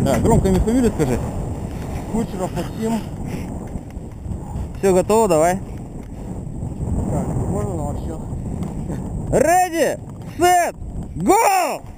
Да, громко имя, фамилию скажи. Кучеров Максим. Все готово, давай. Так, можно вообще. Ready, set, go!